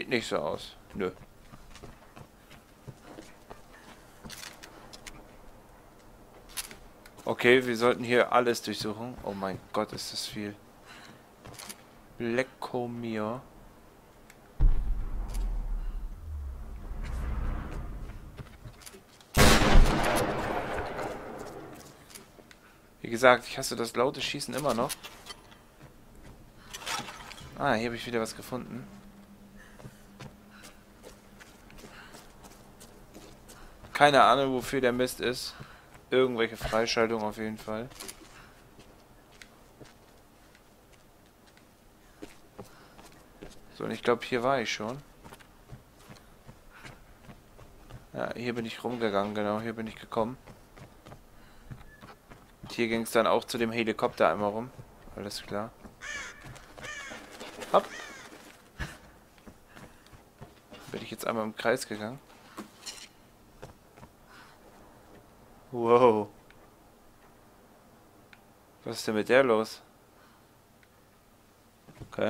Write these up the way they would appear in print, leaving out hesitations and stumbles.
Sieht nicht so aus. Nö. Okay, wir sollten hier alles durchsuchen. Oh mein Gott, ist das viel. Lecco mio. Wie gesagt, ich hasse das laute Schießen immer noch. Ah, hier habe ich wieder was gefunden. Keine Ahnung, wofür der Mist ist. Irgendwelche Freischaltung auf jeden Fall. So, und ich glaube, hier war ich schon. Ja, hier bin ich rumgegangen, genau, hier bin ich gekommen. Und hier ging es dann auch zu dem Helikopter einmal rum. Alles klar. Hopp. Bin ich jetzt einmal im Kreis gegangen. Wow. Was ist denn mit der los? Okay.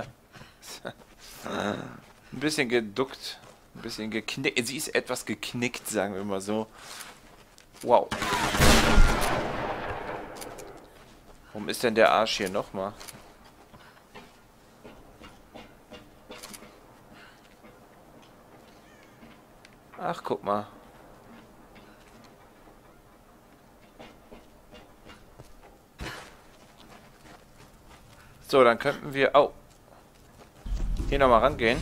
Ein bisschen geduckt. Ein bisschen geknickt. Sie ist etwas geknickt, sagen wir mal so. Wow. Warum ist denn der Arsch hier nochmal? Ach, guck mal. So, dann könnten wir... Oh. Hier nochmal rangehen.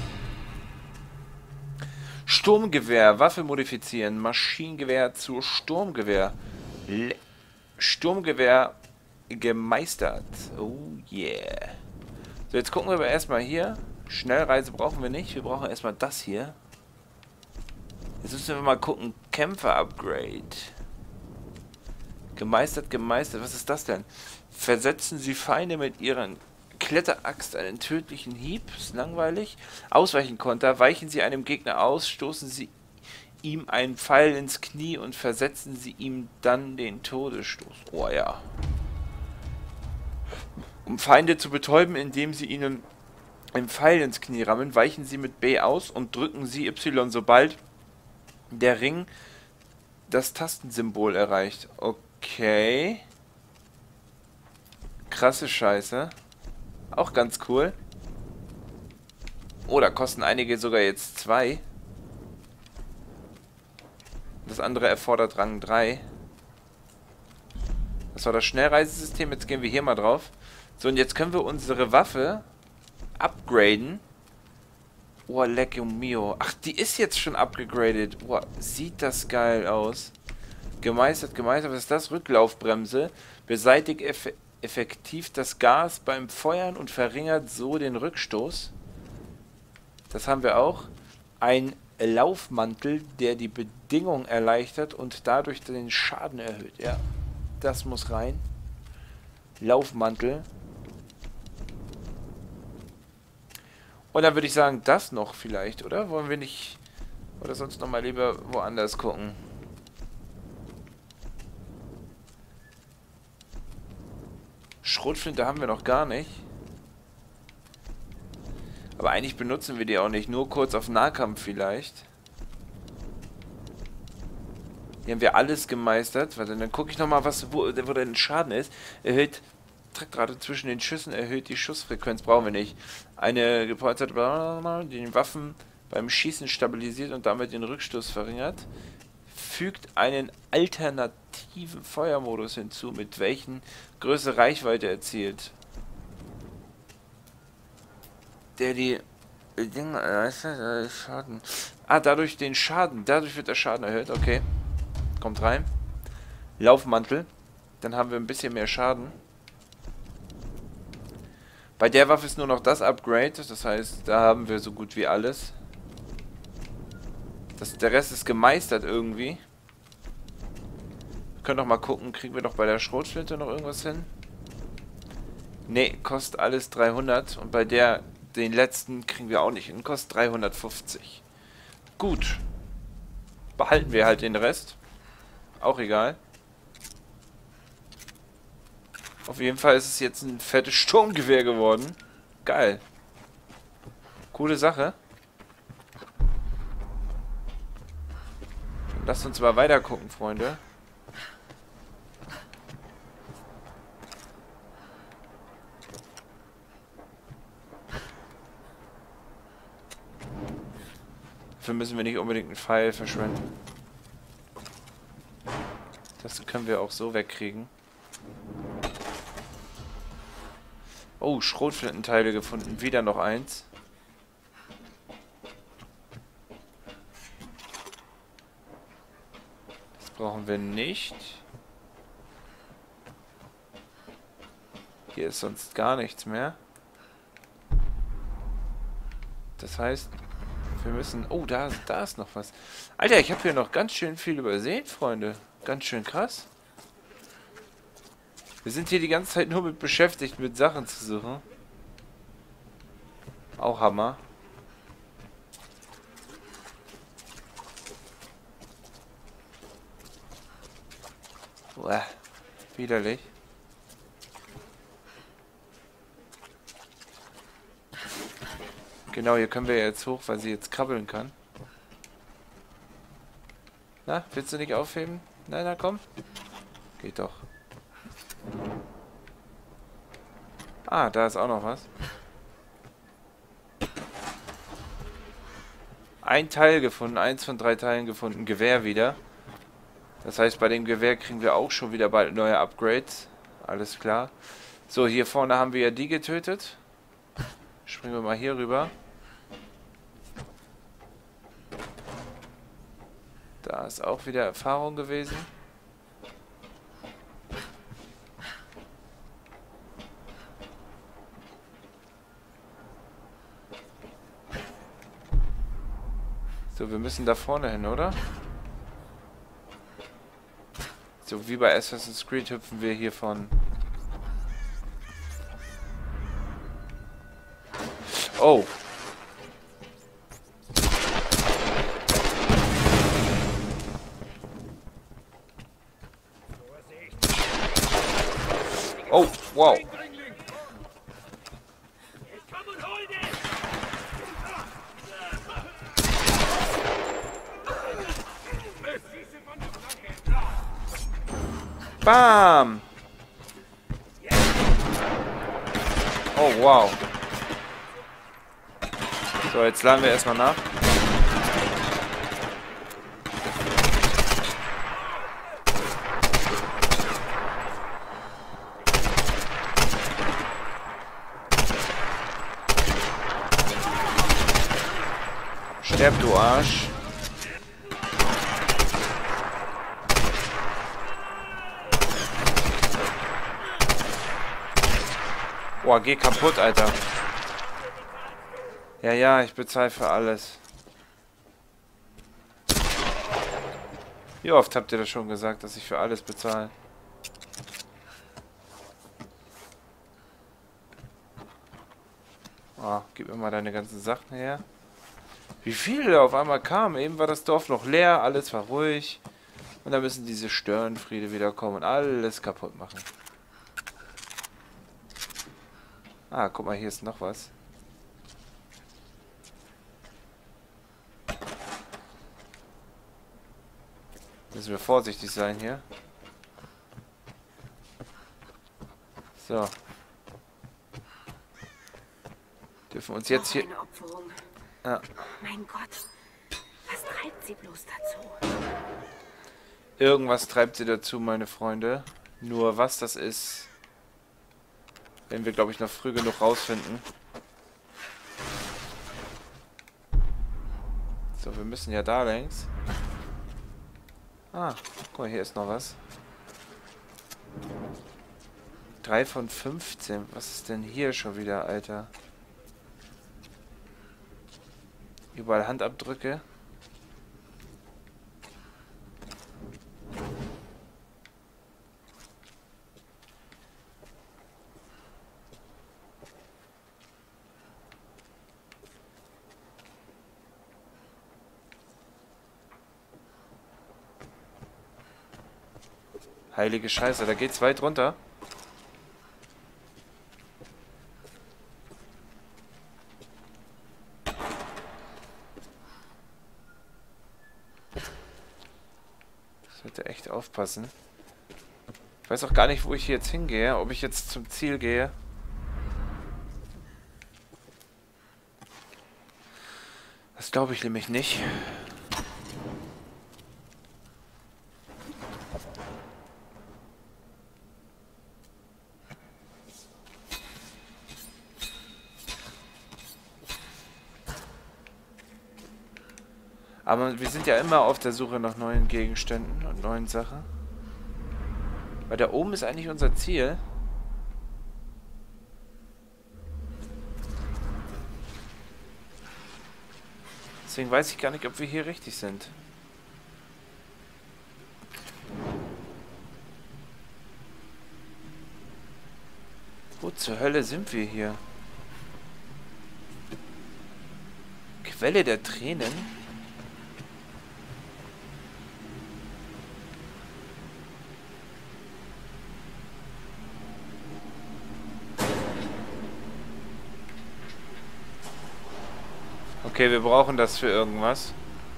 Sturmgewehr. Waffe modifizieren. Maschinengewehr zu Sturmgewehr. Sturmgewehr gemeistert. Oh yeah. So, jetzt gucken wir aber erstmal hier. Schnellreise brauchen wir nicht. Wir brauchen erstmal das hier. Jetzt müssen wir mal gucken. Kämpfer-Upgrade. Gemeistert, gemeistert. Was ist das denn? Versetzen Sie Feinde mit Ihren Kletteraxt einen tödlichen Hieb. Ist langweilig. Ausweichenkonter. Weichen Sie einem Gegner aus, stoßen Sie ihm einen Pfeil ins Knie und versetzen Sie ihm dann den Todesstoß. Oh ja. Um Feinde zu betäuben, indem Sie ihnen einen Pfeil ins Knie rammen, weichen Sie mit B aus und drücken Sie Y, sobald der Ring das Tastensymbol erreicht. Okay. Krasse Scheiße. Auch ganz cool. Oh, da kosten einige sogar jetzt 2. Das andere erfordert Rang 3. Das war das Schnellreisesystem. Jetzt gehen wir hier mal drauf. So, und jetzt können wir unsere Waffe upgraden. Oh, lecco mio. Ach, die ist jetzt schon upgegradet. Oh, sieht das geil aus. Gemeistert, gemeistert. Was ist das? Rücklaufbremse. Beseitigt effektiv das Gas beim Feuern und verringert so den Rückstoß. Das haben wir auch. Ein Laufmantel, der die Bedingung erleichtert und dadurch den Schaden erhöht. Ja, das muss rein. Laufmantel. Und dann würde ich sagen, das noch vielleicht, oder? Wollen wir nicht... Oder sonst noch mal lieber woanders gucken. Schrotflinte haben wir noch gar nicht. Aber eigentlich benutzen wir die auch nicht. Nur kurz auf Nahkampf vielleicht. Hier haben wir alles gemeistert. Warte, dann gucke ich nochmal, wo denn Schaden ist. Erhöht... Gerade zwischen den Schüssen erhöht die Schussfrequenz. Brauchen wir nicht. Eine gepolsterte... die den Waffen beim Schießen stabilisiert und damit den Rückstoß verringert. Fügt einen alternativen Feuermodus hinzu, mit welchen größere Reichweite erzielt. Der die Schaden. Ah, dadurch den Schaden. Dadurch wird der Schaden erhöht. Okay. Kommt rein. Laufmantel. Dann haben wir ein bisschen mehr Schaden. Bei der Waffe ist nur noch das Upgrade. Das heißt, da haben wir so gut wie alles. Der Rest ist gemeistert irgendwie. Wir können doch mal gucken, kriegen wir doch bei der Schrotflinte noch irgendwas hin? Ne, kostet alles 300. Und bei den letzten kriegen wir auch nicht hin. Kostet 350. Gut. Behalten wir halt den Rest. Auch egal. Auf jeden Fall ist es jetzt ein fettes Sturmgewehr geworden. Geil. Coole Sache. Lasst uns mal weiter gucken, Freunde. Dafür müssen wir nicht unbedingt einen Pfeil verschwenden. Das können wir auch so wegkriegen. Oh, Schrotflintenteile gefunden. Wieder noch eins. Das brauchen wir nicht. Hier ist sonst gar nichts mehr. Das heißt, wir müssen... Oh, da ist noch was. Alter, ich habe hier noch ganz schön viel übersehen, Freunde. Ganz schön krass. Wir sind hier die ganze Zeit nur mit beschäftigt, mit Sachen zu suchen. Auch Hammer. Uah, widerlich. Genau, hier können wir jetzt hoch, weil sie jetzt krabbeln kann. Na, willst du nicht aufheben? Nein, na komm. Geht doch. Ah, da ist auch noch was. Ein Teil gefunden, 1 von 3 Teilen gefunden, Gewehr wieder. Das heißt, bei dem Gewehr kriegen wir auch schon wieder bald neue Upgrades. Alles klar. So, hier vorne haben wir ja die getötet. Springen wir mal hier rüber. Da ist auch wieder Erfahrung gewesen. So, wir müssen da vorne hin, oder? So, wie bei Assassin's Creed hüpfen wir hier von... Oh! Oh, wow! Bam! Oh, wow. So, jetzt laden wir erstmal nach. Sterb, du Arsch. Boah, geh kaputt, Alter. Ja, ich bezahle für alles. Wie oft habt ihr das schon gesagt, dass ich für alles bezahle? Oh, gib mir mal deine ganzen Sachen her. Wie viele auf einmal kamen. Eben war das Dorf noch leer, alles war ruhig. Und dann müssen diese Störenfriede wieder kommen und alles kaputt machen. Ah, guck mal, hier ist noch was. Müssen wir vorsichtig sein hier. So. Dürfen uns jetzt hier... Ja. Mein Gott, was treibt sie bloß dazu? Irgendwas treibt sie dazu, meine Freunde. Nur was das ist, werden wir, glaube ich, noch früh genug rausfinden. So, wir müssen ja da längs. Ah, guck mal, hier ist noch was. 3 von 15. Was ist denn hier schon wieder, Alter? Überall Handabdrücke. Heilige Scheiße, da geht's weit runter. sollte echt aufpassen. Ich weiß auch gar nicht, wo ich hier jetzt hingehe. Ob ich jetzt zum Ziel gehe. Das glaube ich nämlich nicht. Aber wir sind ja immer auf der Suche nach neuen Gegenständen und neuen Sachen. Weil da oben ist eigentlich unser Ziel. Deswegen weiß ich gar nicht, ob wir hier richtig sind. Wo zur Hölle sind wir hier? Quelle der Tränen? Okay, wir brauchen das für irgendwas.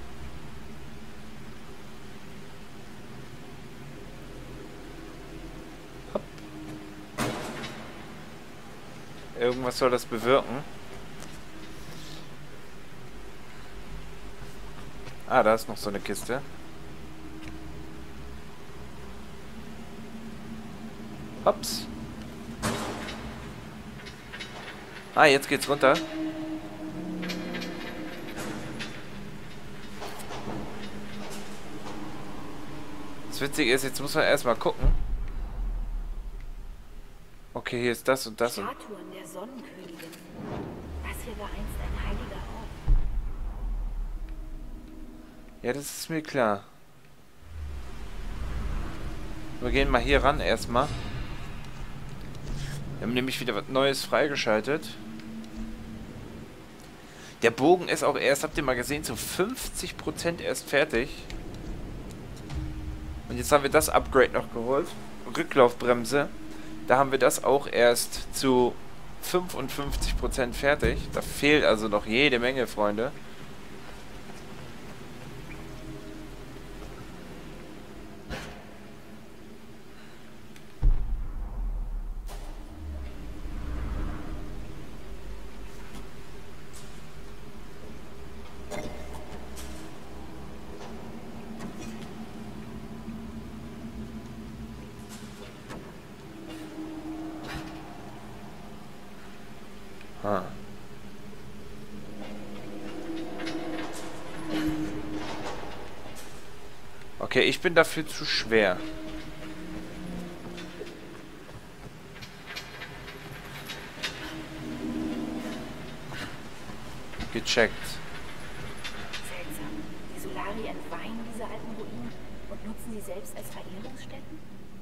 Hopp. Irgendwas soll das bewirken. Ah, da ist noch so eine Kiste. Hops. Ah, jetzt geht's runter. Das Witzige ist, jetzt muss man erstmal gucken. Okay, hier ist das und das. Statuen der Sonnenkönigin. Das hier war einst ein heiliger Ort. Ja, das ist mir klar. Wir gehen mal hier ran erstmal. Wir haben nämlich wieder was Neues freigeschaltet. Der Bogen ist auch erst, habt ihr mal gesehen, zu 50% erst fertig. Und jetzt haben wir das Upgrade noch geholt. Rücklaufbremse. Da haben wir das auch erst zu 55% fertig. Da fehlt also noch jede Menge, Freunde. Ah. Okay, ich bin dafür zu schwer. Gecheckt. Seltsam. Die Solari entweihen diese alten Ruinen und nutzen sie selbst als Verehrungsstätten?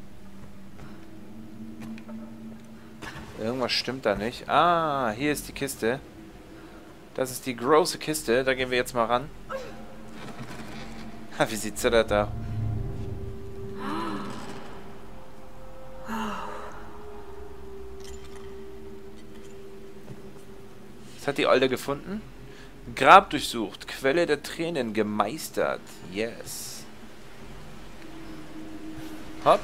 Irgendwas stimmt da nicht. Ah, hier ist die Kiste. Das ist die große Kiste. Da gehen wir jetzt mal ran. Ha, wie sieht's da da? Was hat die Alte gefunden? Grab durchsucht. Quelle der Tränen gemeistert. Yes. Hopp.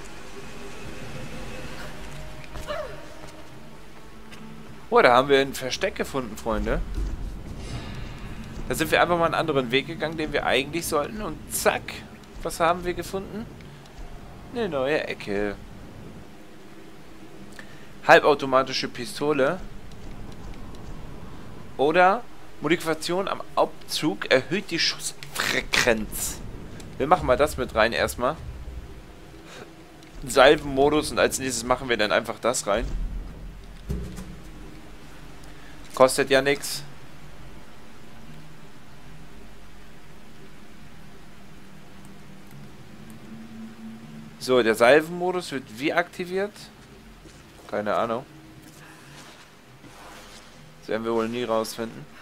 Oh, da haben wir ein Versteck gefunden, Freunde. Da sind wir einfach mal einen anderen Weg gegangen, den wir eigentlich sollten. Und zack. Was haben wir gefunden? Eine neue Ecke. Halbautomatische Pistole. Oder Modifikation am Abzug erhöht die Schussfrequenz. Wir machen mal das mit rein erstmal. Salvenmodus und als nächstes machen wir dann einfach das rein. Kostet ja nichts. So, der Salvenmodus wird wie aktiviert? Keine Ahnung. Das werden wir wohl nie rausfinden.